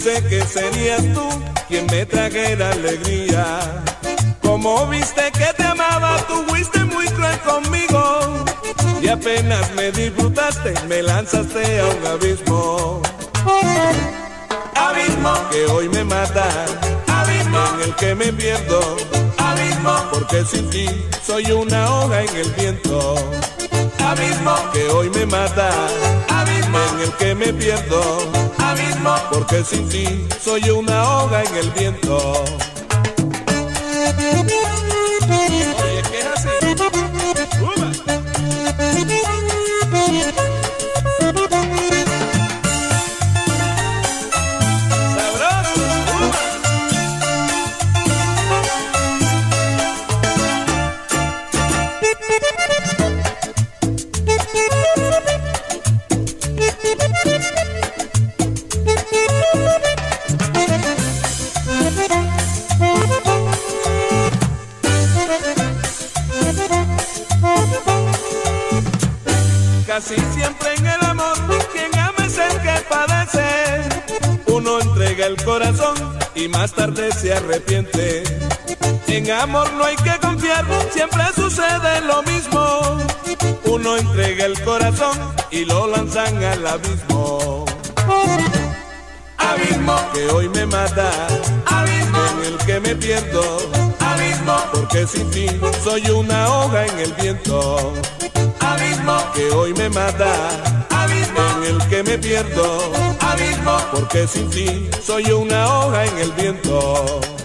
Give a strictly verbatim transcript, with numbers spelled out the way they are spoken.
Supuse que serías tú quien me trajera alegría. Como viste que te amaba, tú fuiste muy cruel conmigo. Y apenas me disfrutaste, me lanzaste a un abismo. Abismo que hoy me mata, abismo en el que me pierdo, abismo porque sin ti soy una hoja en el viento. Abismo que hoy me mata, abismo en el que me pierdo, abismo porque sin ti soy una hoja en el viento. Oye, ¿qué es así? ¡Uba! Casi siempre en el amor, quien ama es el que padece. Uno entrega el corazón y más tarde se arrepiente. En amor no hay que confiar, siempre sucede lo mismo. Uno entrega el corazón y lo lanzan al abismo. Abismo que hoy me mata, abismo en el que me pierdo, abismo porque sin ti soy una hoja en el viento. Abismo que hoy me mata, abismo en el que me pierdo, abismo porque sin ti soy una hoja en el viento.